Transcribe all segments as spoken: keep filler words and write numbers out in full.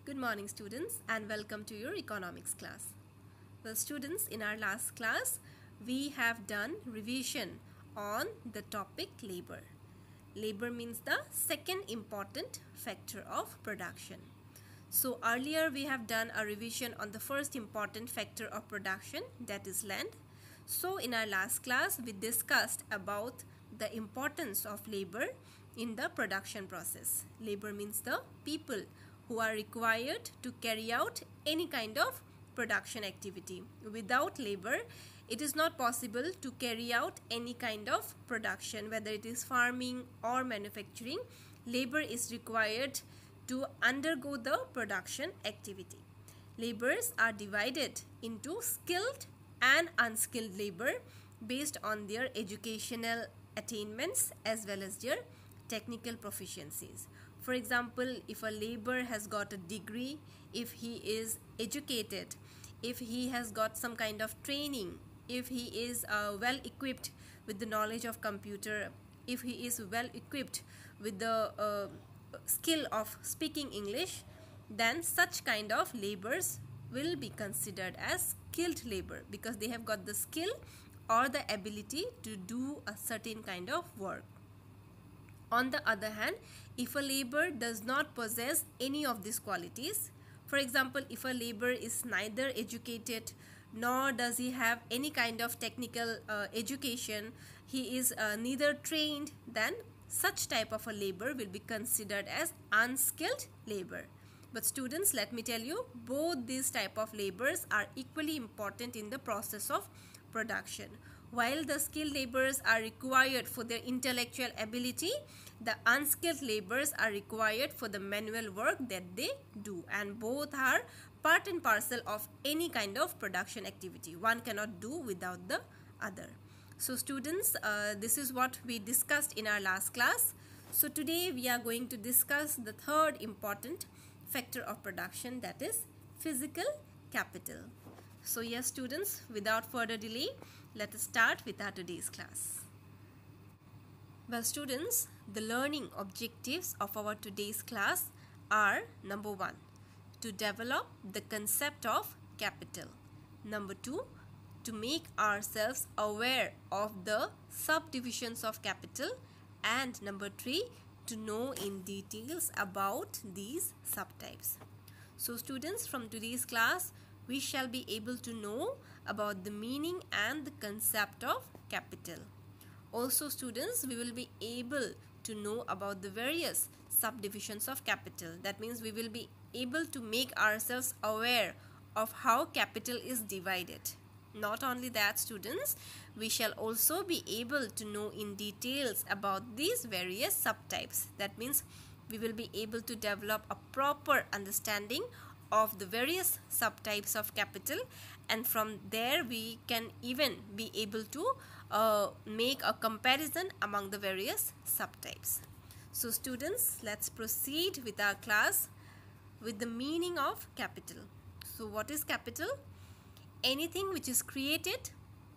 Good morning students and welcome to your economics class. Well students, in our last class we have done revision on the topic labor. Labor means the second important factor of production. So earlier we have done a revision on the first important factor of production, that is land. So in our last class we discussed about the importance of labor in the production process. Labor means the people who are required to carry out any kind of production activity. Without labor, it is not possible to carry out any kind of production, whether it is farming or manufacturing. Labor is required to undergo the production activity. Laborers are divided into skilled and unskilled labor based on their educational attainments as well as their technical proficiencies. For example, if a laborer has got a degree, if he is educated, if he has got some kind of training, if he is uh, well equipped with the knowledge of computer, if he is well equipped with the uh, skill of speaking English, then such kind of laborers will be considered as skilled labor because they have got the skill or the ability to do a certain kind of work. On the other hand, if a laborer does not possess any of these qualities, for example, if a laborer is neither educated nor does he have any kind of technical uh, education, he is uh, neither trained, then such type of a labor will be considered as unskilled labor. But students, let me tell you, both these type of laborers are equally important in the process of production. While the skilled laborers are required for their intellectual ability, the unskilled laborers are required for the manual work that they do, and both are part and parcel of any kind of production activity. One cannot do without the other. So students, uh, this is what we discussed in our last class. So today we are going to discuss the third important factor of production, that is physical capital. So yes students, without further delay, let us start with our today's class. Well students, the learning objectives of our today's class are: number one, to develop the concept of capital; number two, to make ourselves aware of the subdivisions of capital; and number three, to know in details about these subtypes. So students, from today's class we shall be able to know about the meaning and the concept of capital. Also students, we will be able to know about the various subdivisions of capital. That means we will be able to make ourselves aware of how capital is divided. Not only that students, we shall also be able to know in details about these various subtypes. That means we will be able to develop a proper understanding of the various subtypes of capital, and from there we can even be able to uh, make a comparison among the various subtypes. So students, let's proceed with our class with the meaning of capital. So what is capital? Anything which is created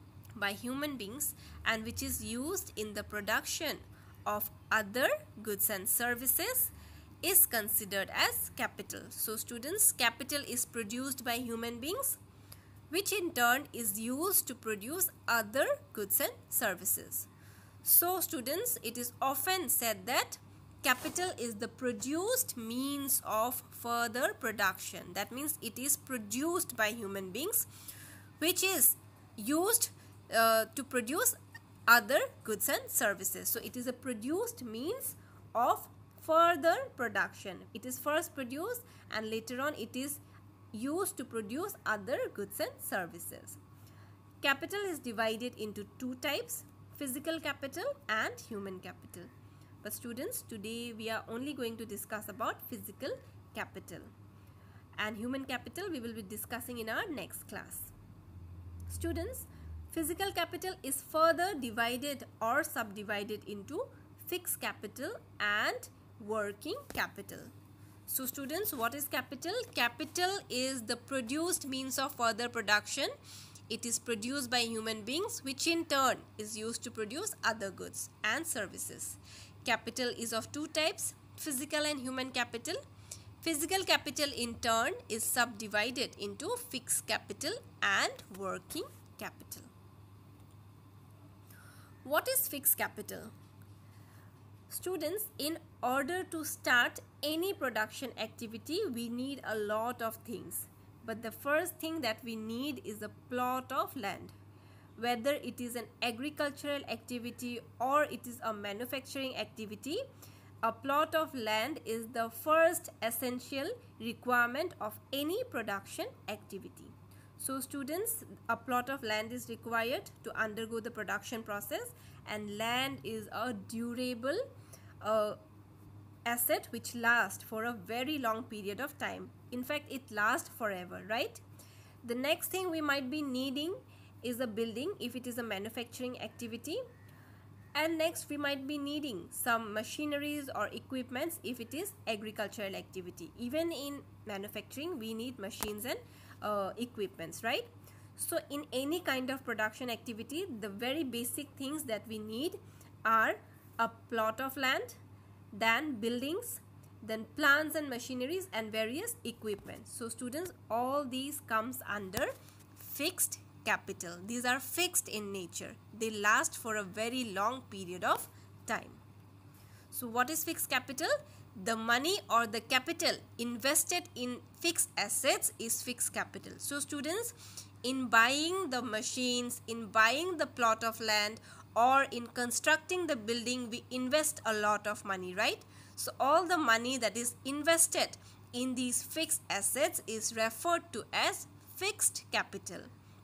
by human beings and which is used in the production of other goods and services is considered as capital. So students, capital is produced by human beings, which in turn is used to produce other goods and services. So students, it is often said that capital is the produced means of further production. That means it is produced by human beings, which is used uh, to produce other goods and services. So it is a produced means of further production. It is first produced and later on it is used to produce other goods and services. Capital is divided into two types: physical capital and human capital. But students, today we are only going to discuss about physical capital, and human capital we will be discussing in our next class. Students, physical capital is further divided or subdivided into fixed capital and working capital. So students, what is capital? Capital is the produced means of further production. It is produced by human beings, which in turn is used to produce other goods and services. Capital is of two types: physical and human capital. Physical capital in turn is subdivided into fixed capital and working capital. What is fixed capital? Students, in order to start any production activity, we need a lot of things. But the first thing that we need is a plot of land. Whether it is an agricultural activity or it is a manufacturing activity, a plot of land is the first essential requirement of any production activity. So students, a plot of land is required to undergo the production process, and land is a durable uh, asset which lasts for a very long period of time. In fact, it lasts forever, right? The next thing we might be needing is a building if it is a manufacturing activity, and next we might be needing some machineries or equipments if it is agricultural activity. Even in manufacturing we need machines and uh, equipments, right? So in any kind of production activity, the very basic things that we need are a plot of land, then buildings, then plants and machineries, and various equipment. So students, all these comes under fixed capital. These are fixed in nature. They last for a very long period of time. So what is fixed capital? The money or the capital invested in fixed assets is fixed capital. So students, in buying the machines, in buying the plot of land, or in constructing the building, we invest a lot of money, right? So all the money that is invested in these fixed assets is referred to as fixed capital.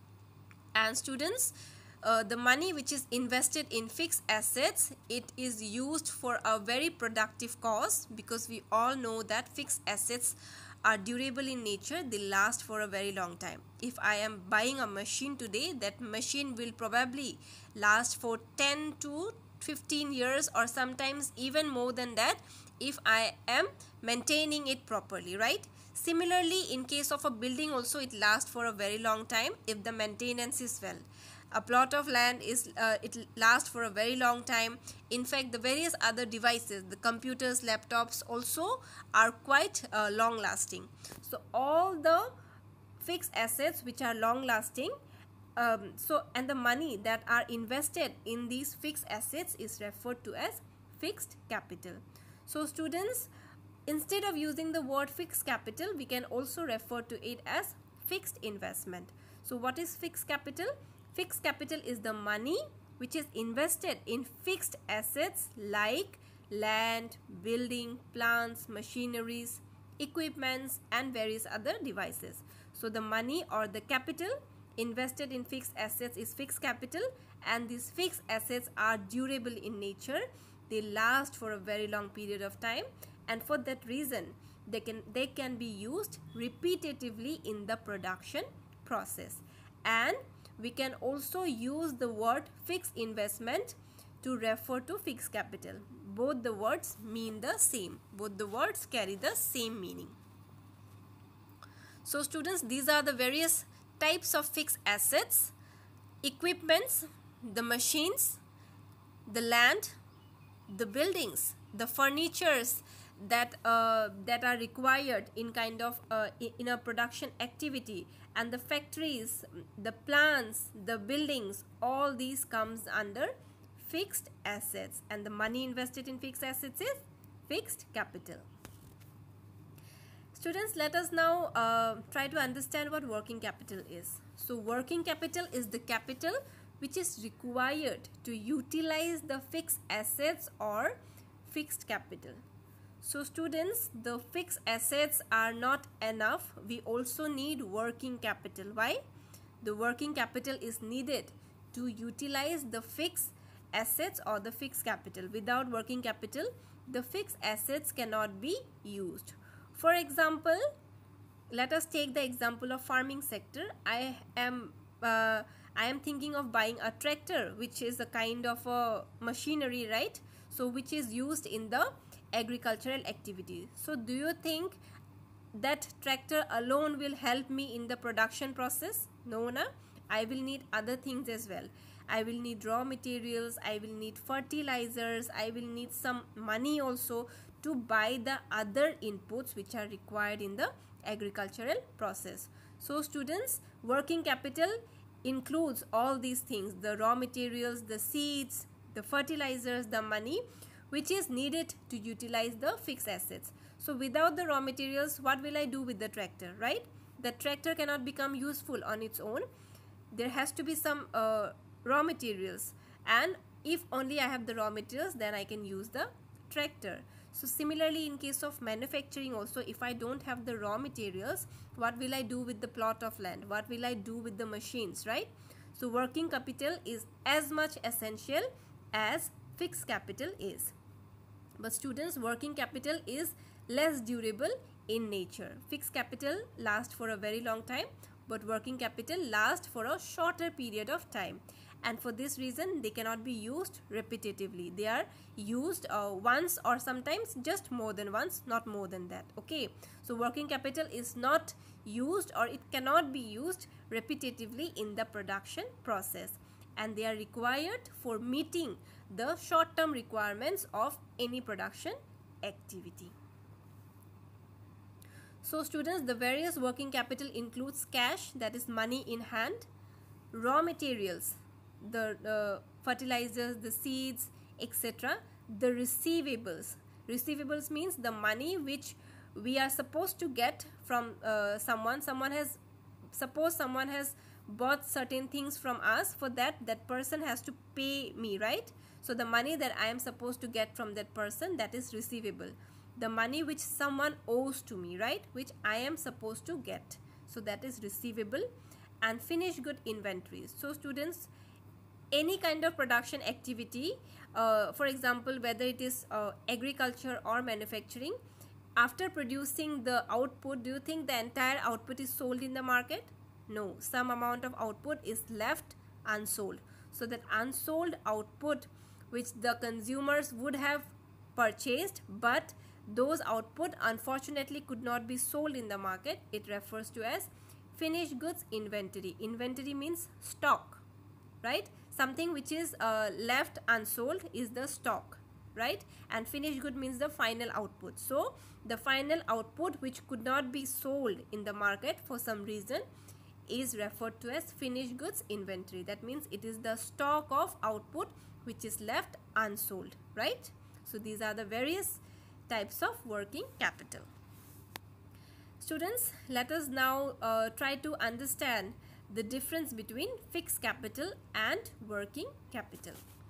And students, uh, the money which is invested in fixed assets, it is used for a very productive cause, because we all know that fixed assets are durable in nature. They last for a very long time. If I am buying a machine today, that machine will probably last for ten to fifteen years, or sometimes even more than that, if I am maintaining it properly, right? Similarly, in case of a building also, it lasts for a very long time if the maintenance is well. A plot of land is uh, it lasts for a very long time. In fact, the various other devices, the computers, laptops also are quite uh, long lasting. So all the fixed assets which are long lasting, um, so and the money that are invested in these fixed assets is referred to as fixed capital. So students, instead of using the word fixed capital, we can also refer to it as fixed investment. So what is fixed capital? Fixed capital is the money which is invested in fixed assets like land, building, plants, machineries, equipments, and various other devices. So the money or the capital invested in fixed assets is fixed capital, and these fixed assets are durable in nature. They last for a very long period of time, and for that reason they can they can be used repetitively in the production process. And we can also use the word fixed investment to refer to fixed capital. Both the words mean the same. Both the words carry the same meaning. So students, these are the various types of fixed assets: equipments, the machines, the land, the buildings, the furnitures that uh, that are required in kind of uh, in a production activity, and the factories, the plants, the buildings, all these comes under fixed assets, and the money invested in fixed assets is fixed capital. Students, let us now uh, try to understand what working capital is. So working capital is the capital which is required to utilize the fixed assets or fixed capital. So students, the fixed assets are not enough. We also need working capital. Why? The working capital is needed to utilize the fixed assets or the fixed capital. Without working capital, the fixed assets cannot be used. For example, let us take the example of farming sector. I am uh, I am thinking of buying a tractor, which is a kind of a machinery, right? So which is used in the agricultural activity. So do you think that tractor alone will help me in the production process? No, na? I will need other things as well. I will need raw materials, I will need fertilizers, I will need some money also to buy the other inputs which are required in the agricultural process. So students, working capital includes all these things, the raw materials, the seeds, the fertilizers, the money which is needed to utilize the fixed assets. So without the raw materials, what will I do with the tractor, right? The tractor cannot become useful on its own. There has to be some uh, raw materials, and if only I have the raw materials, then I can use the tractor. So similarly, in case of manufacturing also, if I don't have the raw materials, what will I do with the plot of land? What will I do with the machines, right? So working capital is as much essential as fixed capital is. But students, working capital is less durable in nature. Fixed capital lasts for a very long time, but working capital lasts for a shorter period of time. And for this reason, they cannot be used repetitively. They are used uh, once or sometimes just more than once, not more than that. Okay, so working capital is not used, or it cannot be used repetitively in the production process, and they are required for meeting the short-term requirements of any production activity. So students, the various working capital includes cash, that is money in hand, raw materials, the uh, fertilizers, the seeds, et cetera. The receivables. Receivables means the money which we are supposed to get from uh, someone. Someone has, suppose someone has bought certain things from us. For that, that person has to pay me, right? So the money that I am supposed to get from that person, that is receivable. The money which someone owes to me, right, which I am supposed to get, so that is receivable. And finished good inventories. So students, any kind of production activity, uh, for example, whether it is uh, agriculture or manufacturing, after producing the output, do you think the entire output is sold in the market? No, some amount of output is left unsold. So that unsold output which the consumers would have purchased, but those output unfortunately could not be sold in the market, it refers to as finished goods inventory. Inventory means stock, right? Something which is uh, left unsold is the stock, right? And finished good means the final output. So the final output which could not be sold in the market for some reason is referred to as finished goods inventory. That means it is the stock of output which is left unsold, right? So these are the various types of working capital. Students, let us now uh, try to understand the difference between fixed capital and working capital.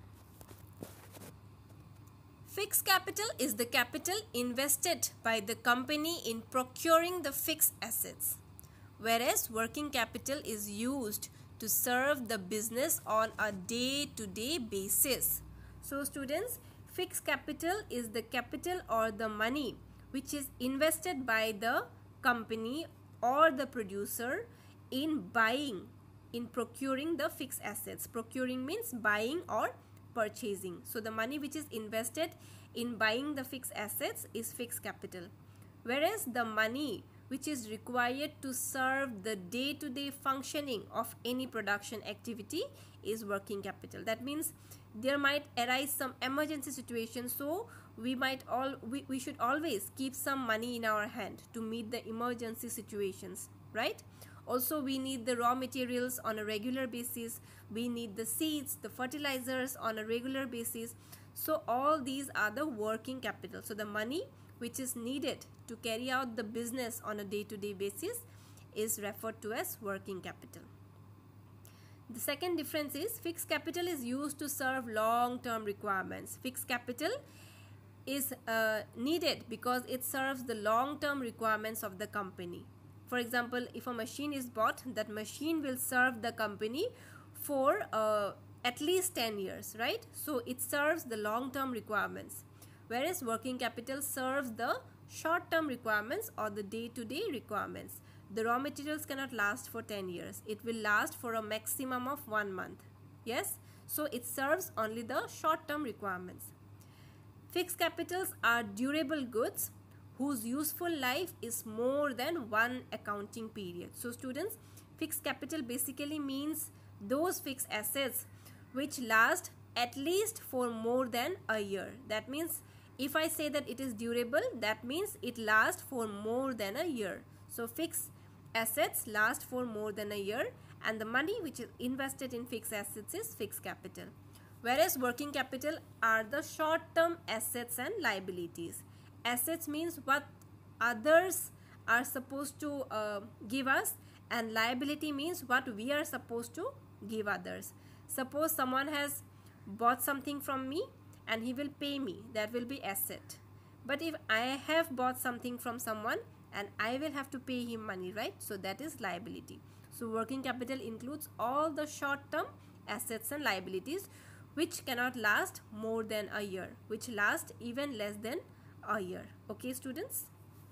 Fixed capital is the capital invested by the company in procuring the fixed assets, whereas working capital is used to serve the business on a day-to-day basis. So students, fixed capital is the capital or the money which is invested by the company or the producer in buying, in procuring the fixed assets. Procuring means buying or purchasing. So the money which is invested in buying the fixed assets is fixed capital, whereas the money which is required to serve the day-to-day functioning of any production activity is working capital. That means there might arise some emergency situation, so we might all we, we should always keep some money in our hand to meet the emergency situations, right? Also, we need the raw materials on a regular basis. We need the seeds, the fertilizers on a regular basis. So all these are the working capital. So the money which is needed to carry out the business on a day-to-day basis is referred to as working capital. The second difference is fixed capital is used to serve long-term requirements. Fixed capital is uh, needed because it serves the long-term requirements of the company. For example, if a machine is bought, that machine will serve the company for uh, at least ten years, right? So it serves the long-term requirements, whereas working capital serves the short-term requirements or the day-to-day requirements. The raw materials cannot last for ten years. It will last for a maximum of one month. Yes? So it serves only the short-term requirements. Fixed capitals are durable goods whose useful life is more than one accounting period. So students, fixed capital basically means those fixed assets which last at least for more than a year. That means if I say that it is durable, that means it lasts for more than a year. So fixed assets last for more than a year, and the money which is invested in fixed assets is fixed capital. Whereas working capital are the short-term assets and liabilities. Assets means what others are supposed to uh, give us, and liability means what we are supposed to give others. Suppose someone has bought something from me and he will pay me, that will be asset. But if I have bought something from someone and I will have to pay him money, right? So that is liability. So working capital includes all the short-term assets and liabilities which cannot last more than a year, which last even less than a year. Okay, students?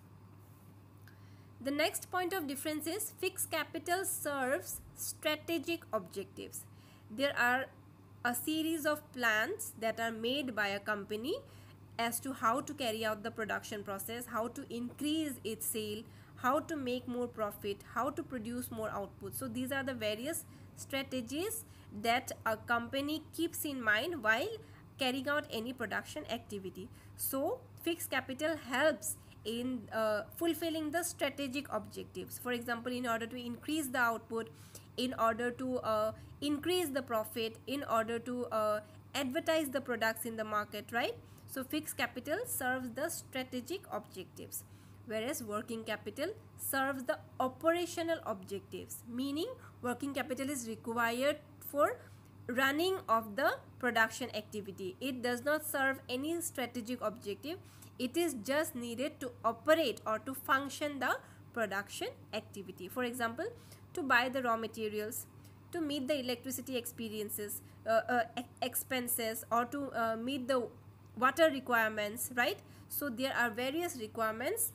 The next point of difference is fixed capital serves strategic objectives. There are a series of plans that are made by a company as to how to carry out the production process, how to increase its sale, how to make more profit, how to produce more output. So these are the various strategies that a company keeps in mind while carrying out any production activity. So fixed capital helps in uh, fulfilling the strategic objectives. For example, in order to increase the output, in order to uh, increase the profit, in order to uh, advertise the products in the market, right? So fixed capital serves the strategic objectives, whereas working capital serves the operational objectives, meaning working capital is required for running of the production activity. It does not serve any strategic objective. It is just needed to operate or to function the production activity. For example, to buy the raw materials, to meet the electricity experiences, uh, uh, expenses, or to uh, meet the water requirements, right? So there are various requirements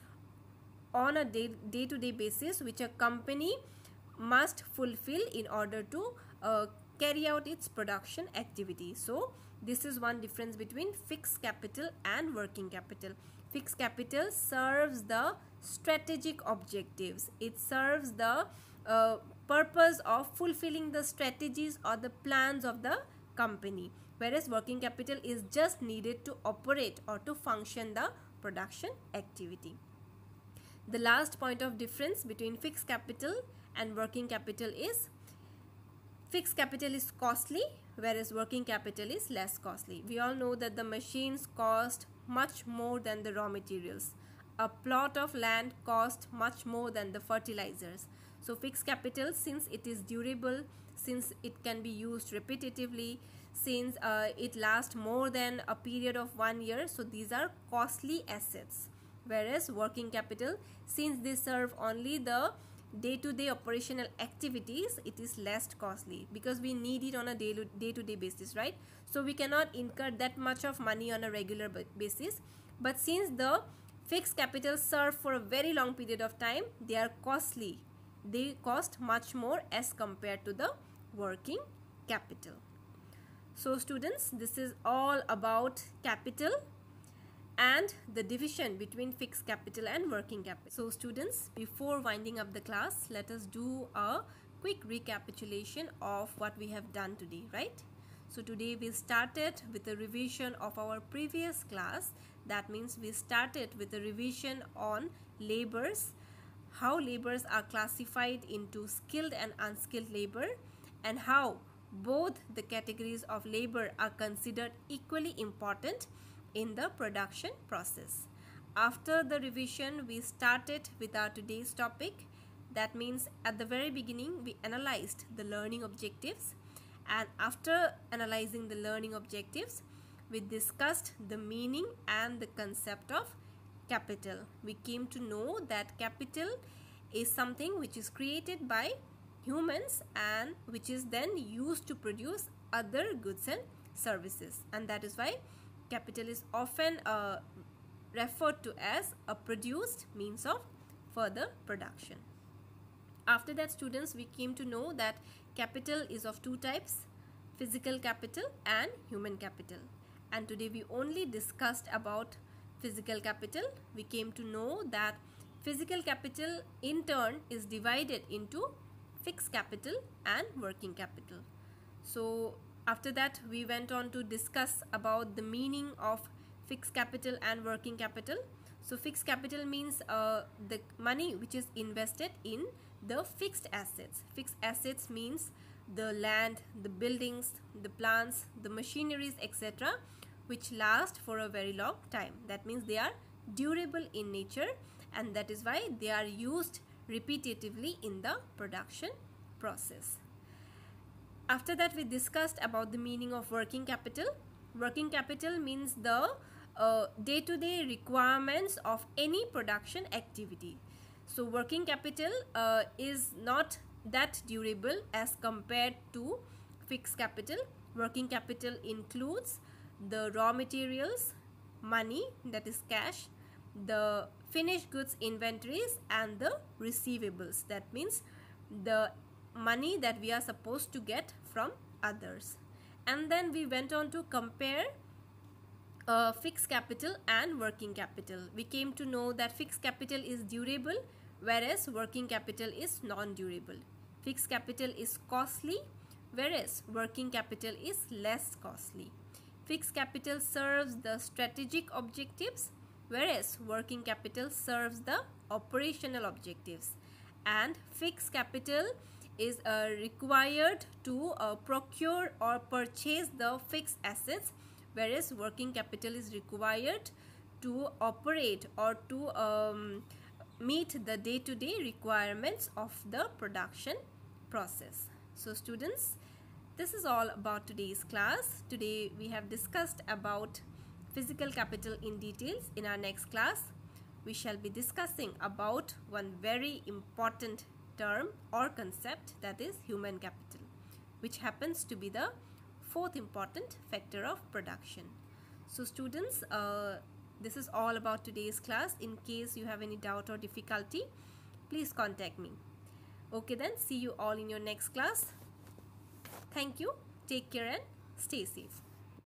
on a day, day-to-day basis which a company must fulfill in order to uh, carry out its production activity. So this is one difference between fixed capital and working capital. Fixed capital serves the strategic objectives. It serves the uh, purpose of fulfilling the strategies or the plans of the company, whereas working capital is just needed to operate or to function the production activity. The last point of difference between fixed capital and working capital is fixed capital is costly, whereas working capital is less costly. We all know that the machines cost much more than the raw materials. A plot of land costs much more than the fertilizers. So fixed capital, since it is durable, since it can be used repetitively, since uh, it lasts more than a period of one year, so these are costly assets. Whereas working capital, since they serve only the day-to-day operational activities, it is less costly because we need it on a day-to-day basis, right? So we cannot incur that much of money on a regular basis. But since the fixed capital serve for a very long period of time, they are costly. They cost much more as compared to the working capital. So students, this is all about capital and the division between fixed capital and working capital. So students, before winding up the class, let us do a quick recapitulation of what we have done today, right? So today we started with a revision of our previous class. That means we started with a revision on labors, how labors are classified into skilled and unskilled labor, and how both the categories of labor are considered equally important in the production process. After the revision, we started with our today's topic. That means at the very beginning we analyzed the learning objectives, and after analyzing the learning objectives, we discussed the meaning and the concept of capital. We came to know that capital is something which is created by humans and which is then used to produce other goods and services, and that is why capital is often uh, referred to as a produced means of further production. After that, students, we came to know that capital is of two types, physical capital and human capital. And today we only discussed about physical capital. We came to know that physical capital in turn is divided into fixed capital and working capital. So After that, we went on to discuss about the meaning of fixed capital and working capital. So fixed capital means uh, the money which is invested in the fixed assets. Fixed assets means the land, the buildings, the plants, the machineries, et cetera, which last for a very long time. That means they are durable in nature, and that is why they are used repetitively in the production process. After that, we discussed about the meaning of working capital. Working capital means the uh, day-to-day requirements of any production activity. So working capital uh, is not that durable as compared to fixed capital. Working capital includes the raw materials, money, that is cash, the finished goods inventories, and the receivables. That means the money that we are supposed to get from others. And then we went on to compare uh, fixed capital and working capital. We came to know that fixed capital is durable, whereas working capital is non-durable. Fixed capital is costly, whereas working capital is less costly. Fixed capital serves the strategic objectives, whereas working capital serves the operational objectives. And fixed capital is uh, required to uh, procure or purchase the fixed assets, whereas working capital is required to operate or to um, meet the day-to-day requirements of the production process. So students, this is all about today's class. Today we have discussed about physical capital in details. In our next class, we shall be discussing about one very important term or concept, that is human capital, which happens to be the fourth important factor of production. So students, uh, this is all about today's class. In case you have any doubt or difficulty, please contact me. Okay then, see you all in your next class. Thank you. Take care and stay safe.